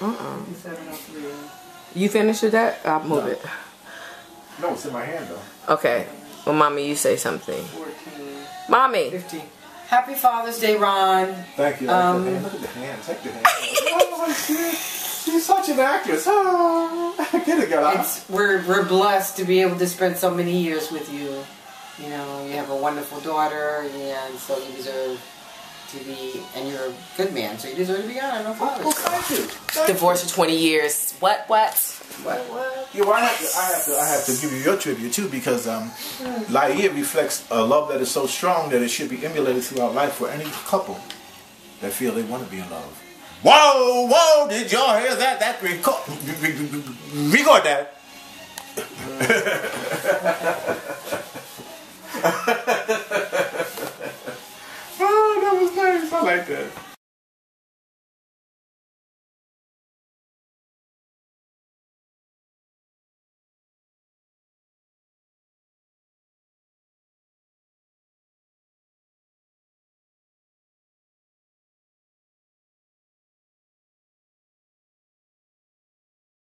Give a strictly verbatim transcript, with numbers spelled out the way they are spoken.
Uh-uh. fifty-seven oh three. You finished with that? I'll move No. it. No, it's in my hand though. Okay. Well, Mommy, you say something. fourteen. Mommy. fifteen. Happy Father's Day, Ron. Thank you. Um, Look at the hand. Take the hand. Oh, shit. She's such an actress. Oh, get it, girl. It's, we're, we're blessed to be able to spend so many years with you. You know, you have a wonderful daughter, and so you deserve to be, and you're a good man, so you deserve to be honored on Father's Well, Day. thank you. Thank Divorced for twenty years. What? What? What, what? you. Yeah, well, I have to, I have to, I have to give you your tribute too, because um, Laia reflects a love that is so strong that it should be emulated throughout life for any couple that feel they want to be in love. Whoa, whoa! Did y'all hear that? That record, record that. Oh, that was nice. I like that.